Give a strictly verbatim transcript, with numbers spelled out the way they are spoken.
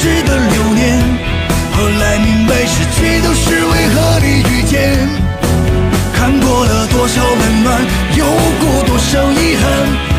逝的流年，后来明白失去都是为何的遇见。看过了多少温暖，有过多少遗憾。